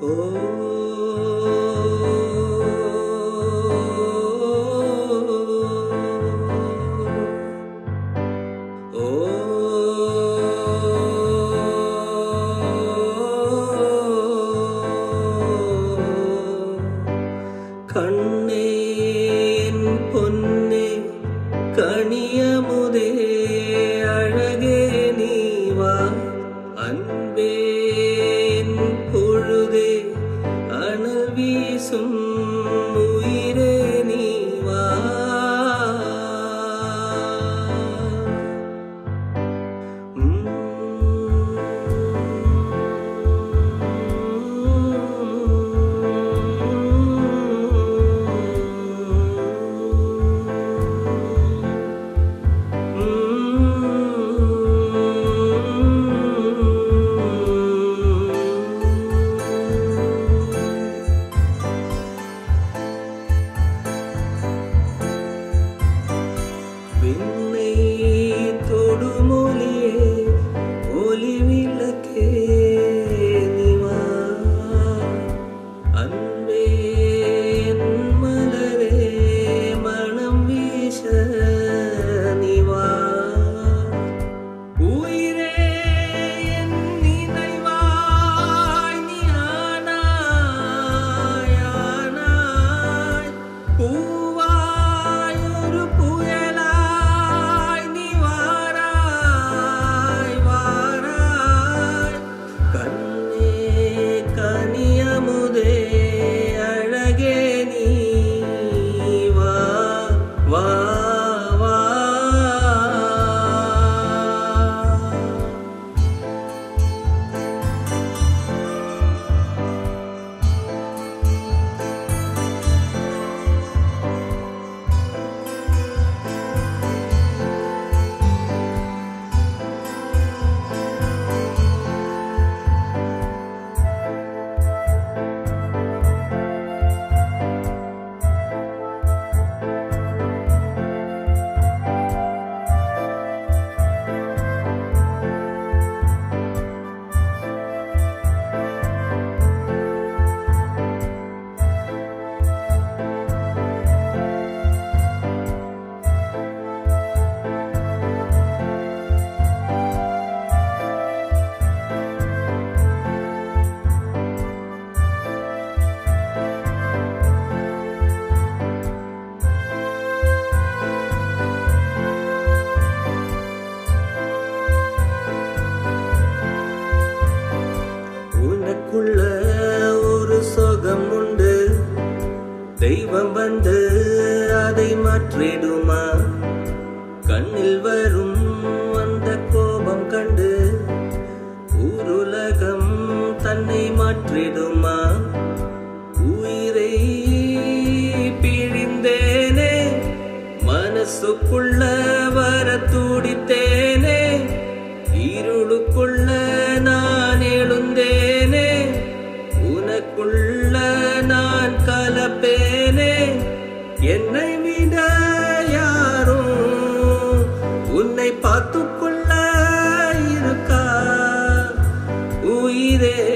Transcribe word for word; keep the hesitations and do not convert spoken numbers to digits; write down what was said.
கண்ணே என் பொன்னே கனியமுதே அழகே நீ வா அன்பே என் பொழுதே அனல் வீசும் உயிரே நீ வா விண்ணை தொடுமொழியே ஒளி விளக்கே நீ வா அன்பே என் மலரே மனம் வீச நீ வா உயிரே என் நினைவாய் நீ ஆனாய் ஆனாய் பூவாய் ஒரு புயலாய் நீ வாராய் வாராய் கண்ணே கனியமுதே அழகே நீ வா வா வா உனக்குள்ள ஒரு சுகம் உண்டு தெய்வம் வந்து அதை மாற்றிடுமா கண்ணில் வரும் அந்த கோபம் கண்டு ஊருலகம் தன்னை மாற்றிடுமா உயிரை பிழிந்தேனே மனசுக்குள்ள வர துடித்தேனே இருளுக்குள்ள நான் எழுந்தேனே உனக்குள்ள நான் கலப்பேனே என்னை விட யாரும் உன்னை பார்த்துக்கொள்ள இருக்கா உயிரே